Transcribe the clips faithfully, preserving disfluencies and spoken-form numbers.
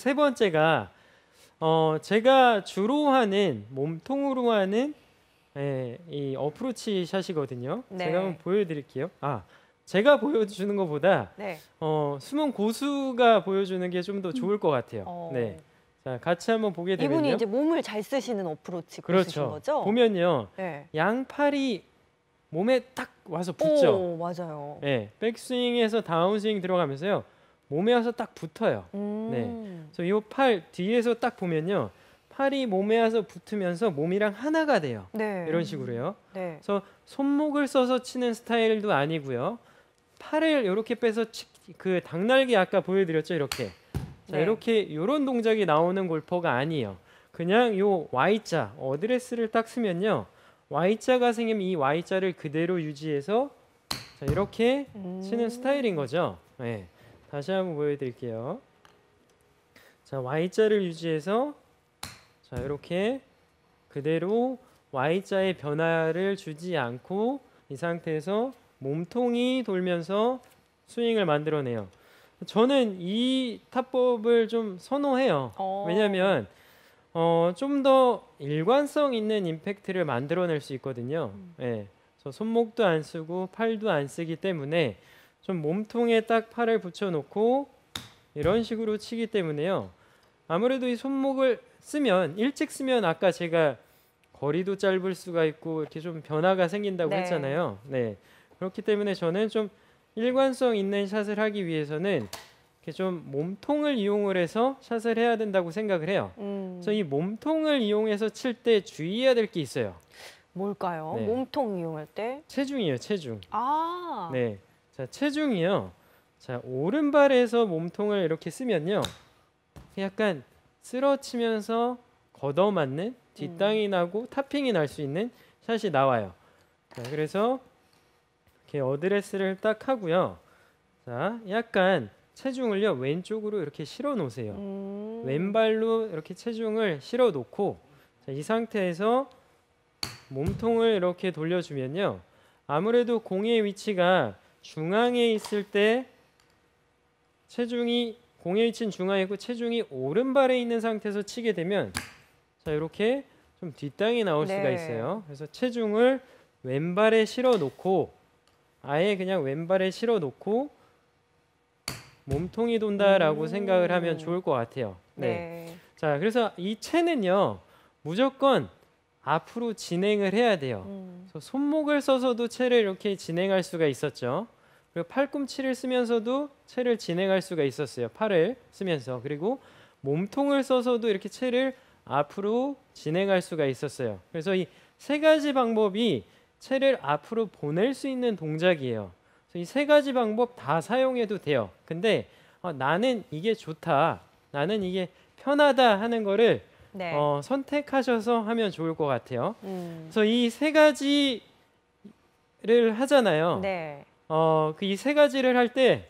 세 번째가 어, 제가 주로 하는 몸통으로 하는 예, 이 어프로치 샷이거든요. 네. 제가 한번 보여드릴게요. 아, 제가 보여주는 것보다 네. 어, 숨은 고수가 보여주는 게 좀 더 좋을 것 같아요. 어. 네, 자 같이 한번 보게 되면요. 이분이 이제 몸을 잘 쓰시는 어프로치 고수신 그렇죠. 거죠? 보면요, 네. 양팔이 몸에 딱 와서 붙죠. 오, 맞아요. 네, 백스윙에서 다운스윙 들어가면서요, 몸에 와서 딱 붙어요. 음. 네, 그래서 이 팔 뒤에서 딱 보면요, 팔이 몸에 와서 붙으면서 몸이랑 하나가 돼요. 네. 이런 식으로요. 네. 그래서 손목을 써서 치는 스타일도 아니고요. 팔을 이렇게 빼서 치, 그 닭날개 아까 보여드렸죠, 이렇게. 자, 네. 이렇게 이런 동작이 나오는 골퍼가 아니에요. 그냥 요 Y자 어드레스를 딱 쓰면요, Y자가 생기면 이 Y자를 그대로 유지해서 자, 이렇게 음. 치는 스타일인 거죠. 네. 다시 한번 보여드릴게요. 자, Y자를 유지해서 자, 이렇게 그대로 Y자의 변화를 주지 않고 이 상태에서 몸통이 돌면서 스윙을 만들어내요. 저는 이 타법을 좀 선호해요. 어. 왜냐하면 어, 좀 더 일관성 있는 임팩트를 만들어낼 수 있거든요. 음. 예, 그래서 손목도 안 쓰고 팔도 안 쓰기 때문에 좀 몸통에 딱 팔을 붙여놓고 이런 식으로 치기 때문에요. 아무래도 이 손목을 쓰면, 일찍 쓰면 아까 제가 거리도 짧을 수가 있고 이렇게 좀 변화가 생긴다고 네. 했잖아요. 네, 그렇기 때문에 저는 좀 일관성 있는 샷을 하기 위해서는 이렇게 좀 몸통을 이용을 해서 샷을 해야 된다고 생각을 해요. 음. 그래서 이 몸통을 이용해서 칠 때 주의해야 될 게 있어요. 뭘까요? 네. 몸통 이용할 때? 체중이에요, 체중. 아. 네, 자 체중이요. 자, 오른발에서 몸통을 이렇게 쓰면요, 약간 쓰러치면서 걷어맞는, 뒷땅이 나고 타핑이 날 수 있는 샷이 나와요. 자, 그래서 이렇게 어드레스를 딱 하고요. 자, 약간 체중을요 왼쪽으로 이렇게 실어 놓으세요. 음. 왼발로 이렇게 체중을 실어 놓고, 자, 이 상태에서 몸통을 이렇게 돌려주면요, 아무래도 공의 위치가 중앙에 있을 때 체중이, 공의 위치는 중앙에 있고 체중이 오른발에 있는 상태에서 치게 되면 자, 이렇게 좀 뒷땅이 나올 네. 수가 있어요. 그래서 체중을 왼발에 실어 놓고, 아예 그냥 왼발에 실어 놓고 몸통이 돈다라고 음. 생각을 하면 좋을 것 같아요. 네. 네. 자, 그래서 이 채는요 무조건 앞으로 진행을 해야 돼요. 음. 그래서 손목을 써서도 채를 이렇게 진행할 수가 있었죠. 그리고 팔꿈치를 쓰면서도 채를 진행할 수가 있었어요. 팔을 쓰면서. 그리고 몸통을 써서도 이렇게 채를 앞으로 진행할 수가 있었어요. 그래서 이 세 가지 방법이 채를 앞으로 보낼 수 있는 동작이에요. 그래서 이 세 가지 방법 다 사용해도 돼요. 근데 어, 나는 이게 좋다, 나는 이게 편하다 하는 거를 네. 어, 선택하셔서 하면 좋을 것 같아요. 음. 그래서 이 세 가지를 하잖아요. 네. 어, 그 이 세 가지를 할 때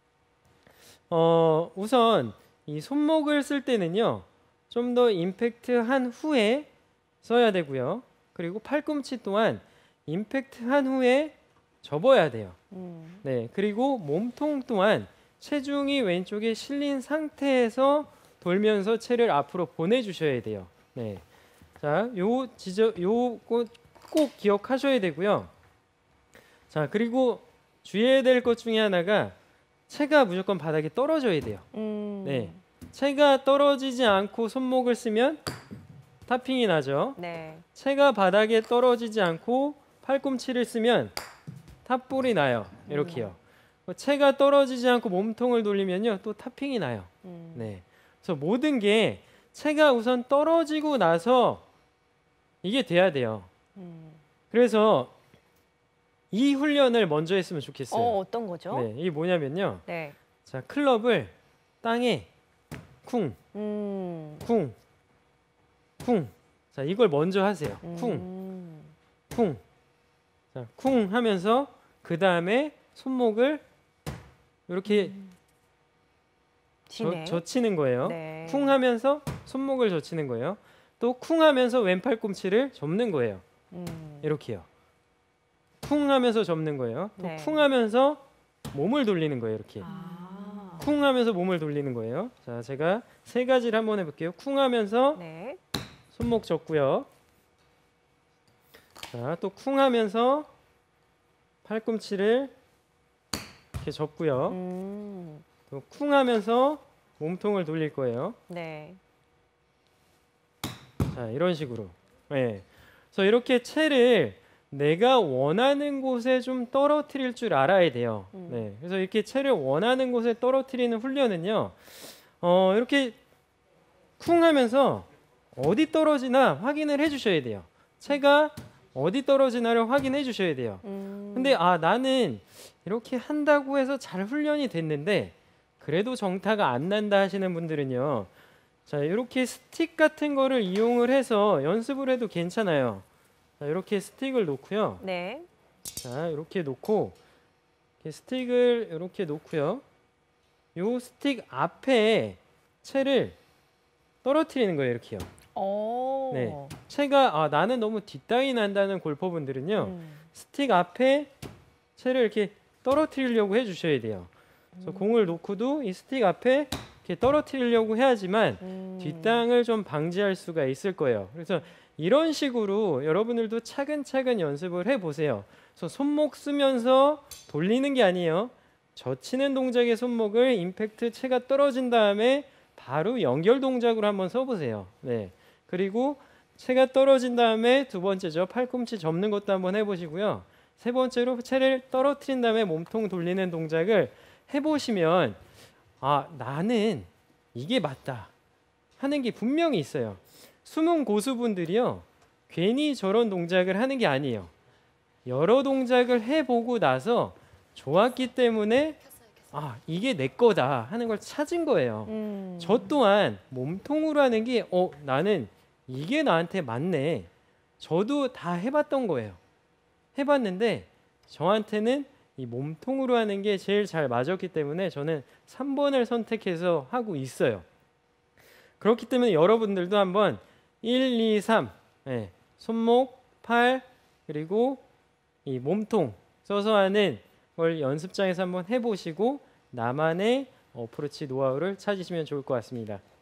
어, 우선 이 손목을 쓸 때는요, 좀 더 임팩트한 후에 써야 되고요. 그리고 팔꿈치 또한 임팩트한 후에 접어야 돼요. 음. 네, 그리고 몸통 또한 체중이 왼쪽에 실린 상태에서 돌면서 채를 앞으로 보내주셔야 돼요. 네, 자, 요 지저 요거 꼭 기억하셔야 되고요. 자, 그리고 주의해야 될 것 중에 하나가 채가 무조건 바닥에 떨어져야 돼요. 음. 네, 채가 떨어지지 않고 손목을 쓰면 타핑이 나죠. 네. 채가 바닥에 떨어지지 않고 팔꿈치를 쓰면 탑볼이 나요. 이렇게요. 채가 떨어지지 않고 몸통을 돌리면요 또 타핑이 나요. 음. 네, 그래서 모든 게 채가 우선 떨어지고 나서 이게 돼야 돼요. 음. 그래서 이 훈련을 먼저 했으면 좋겠어요. 어, 어떤 거죠? 네, 이게 뭐냐면요. 네. 자, 클럽을 땅에 쿵, 음. 쿵, 쿵. 자, 이걸 먼저 하세요. 쿵, 음. 쿵. 자, 쿵 하면서 그 다음에 손목을 이렇게 진행. 저, 젖히는 거예요. 네. 쿵 하면서 손목을 젖히는 거예요. 또 쿵 하면서 왼팔 꿈치를 접는 거예요. 음. 이렇게요. 쿵 하면서 접는 거예요. 또 네. 쿵 하면서 몸을 돌리는 거예요. 이렇게. 아. 쿵 하면서 몸을 돌리는 거예요. 자, 제가 세 가지를 한번 해볼게요. 쿵 하면서 네. 손목 접고요. 자, 또 쿵 하면서 팔꿈치를 이렇게 접고요. 음. 또 쿵 하면서 몸통을 돌릴 거예요. 네. 자, 이런 식으로. 네. 그래서 이렇게 채를 내가 원하는 곳에 좀 떨어뜨릴 줄 알아야 돼요. 음. 네. 그래서 이렇게 채를 원하는 곳에 떨어뜨리는 훈련은요. 어, 이렇게 쿵 하면서 어디 떨어지나 확인을 해 주셔야 돼요. 채가 어디 떨어지나를 확인해 주셔야 돼요. 음. 근데 아, 나는 이렇게 한다고 해서 잘 훈련이 됐는데 그래도 정타가 안 난다 하시는 분들은요. 자, 이렇게 스틱 같은 거를 이용을 해서 연습을 해도 괜찮아요. 자, 이렇게 스틱을 놓고요. 네. 자, 이렇게 놓고 이렇게 스틱을 이렇게 놓고요. 요 스틱 앞에 채를 떨어뜨리는 거예요, 이렇게요. 오. 네. 채가 아, 나는 너무 뒷땅이 난다는 골퍼분들은요. 음. 스틱 앞에 채를 이렇게 떨어뜨리려고 해주셔야 돼요. 그래서 음. 공을 놓고도 이 스틱 앞에 이렇게 떨어뜨리려고 해야지만 음. 뒷땅을 좀 방지할 수가 있을 거예요. 그래서 이런 식으로 여러분들도 차근차근 연습을 해보세요. 그래서 손목 쓰면서 돌리는 게 아니에요. 젖히는 동작의 손목을 임팩트 채가 떨어진 다음에 바로 연결 동작으로 한번 써보세요. 네. 그리고 채가 떨어진 다음에 두 번째죠. 팔꿈치 접는 것도 한번 해보시고요. 세 번째로 채를 떨어뜨린 다음에 몸통 돌리는 동작을 해보시면 아, 나는 이게 맞다 하는 게 분명히 있어요. 숨은 고수분들이요. 괜히 저런 동작을 하는 게 아니에요. 여러 동작을 해보고 나서 좋았기 때문에 아, 이게 내 거다 하는 걸 찾은 거예요. 음. 저 또한 몸통으로 하는 게 어, 나는 이게 나한테 맞네. 저도 다 해봤던 거예요. 해봤는데 저한테는 이 몸통으로 하는 게 제일 잘 맞았기 때문에 저는 삼 번을 선택해서 하고 있어요. 그렇기 때문에 여러분들도 한번 일, 이, 삼 네, 손목, 팔 그리고 이 몸통 써서 하는 걸 연습장에서 한번 해보시고 나만의 어프로치 노하우를 찾으시면 좋을 것 같습니다.